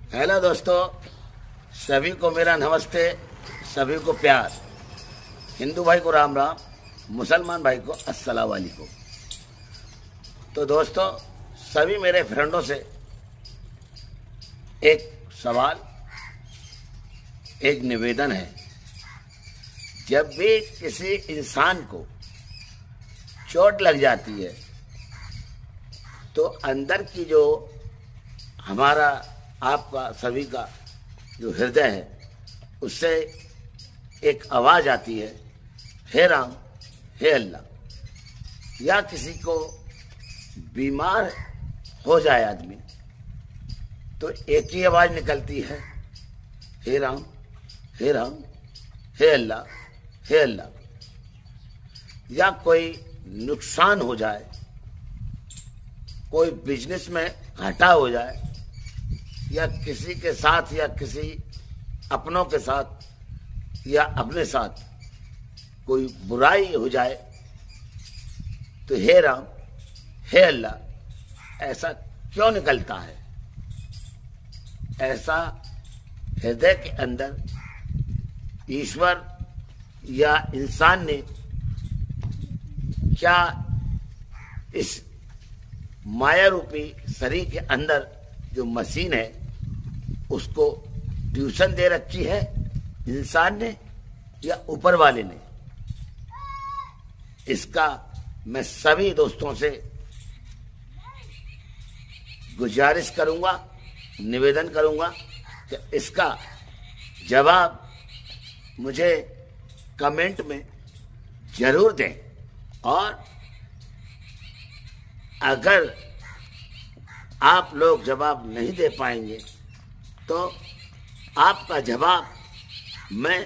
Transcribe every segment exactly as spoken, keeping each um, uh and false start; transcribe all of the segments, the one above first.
Hello दोस्तों, सभी को मेरा नमस्ते, सभी को प्यार। हिंदू भाई को राम राम, मुसलमान भाई को अस्सलाम वालेकुम। तो दोस्तों, सभी मेरे फ्रेंडों से एक सवाल, एक निवेदन है। जब भी किसी इंसान को चोट लग जाती है तो अंदर की जो हमारा आपका सभी का जो हृदय है उससे एक आवाज आती है, हे राम हे अल्लाह। या किसी को बीमार हो जाए आदमी तो एक ही आवाज निकलती है, हे राम हे राम हे अल्लाह हे अल्लाह। या कोई नुकसान हो जाए, कोई बिजनेस में घाटा हो जाए, या किसी के साथ या किसी अपनों के साथ या अपने साथ कोई बुराई हो जाए तो हे राम हे अल्लाह ऐसा क्यों निकलता है? ऐसा हृदय के अंदर ईश्वर या इंसान ने क्या इस माया रूपी शरीर के अंदर जो मशीन है उसको ट्यूशन दे रखी है इंसान ने या ऊपर वाले ने? इसका मैं सभी दोस्तों से गुजारिश करूंगा, निवेदन करूंगा कि इसका जवाब मुझे कमेंट में जरूर दें। और अगर आप लोग जवाब नहीं दे पाएंगे तो आपका जवाब मैं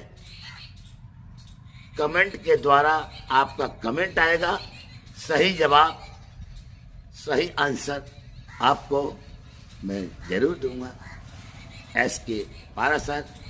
कमेंट के द्वारा, आपका कमेंट आएगा, सही जवाब सही आंसर आपको मैं जरूर दूंगा। एस के पारासर,